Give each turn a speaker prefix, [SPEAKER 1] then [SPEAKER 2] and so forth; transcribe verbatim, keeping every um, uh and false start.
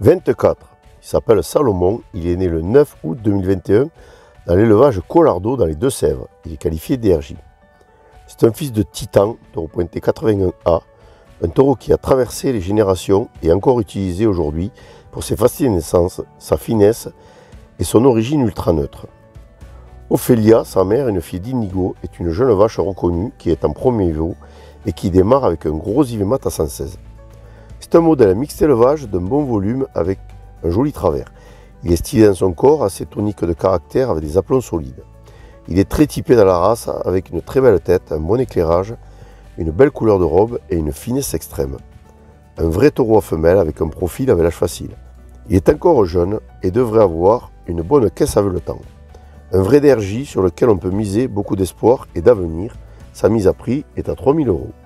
[SPEAKER 1] vingt-quatre. Il s'appelle Salomon, il est né le neuf août deux mille vingt et un dans l'élevage Collardo dans les Deux-Sèvres. Il est qualifié D R J. C'est un fils de Titan, taureau pointé quatre-vingt-un A, un taureau qui a traversé les générations et encore utilisé aujourd'hui pour ses faciles naissances, sa finesse et son origine ultra neutre. Ophélia, sa mère, une fille d'Inigo, est une jeune vache reconnue qui est en premier veau et qui démarre avec un gros I V M A T à cent seize. C'est un modèle mixte élevage d'un bon volume avec un joli travers. Il est stylé dans son corps, assez tonique de caractère avec des aplombs solides. Il est très typé dans la race avec une très belle tête, un bon éclairage, une belle couleur de robe et une finesse extrême. Un vrai taureau à femelle avec un profil avec l'âge facile. Il est encore jeune et devrait avoir une bonne caisse avec le temps. Un vrai D R J sur lequel on peut miser beaucoup d'espoir et d'avenir. Sa mise à prix est à trois mille euros.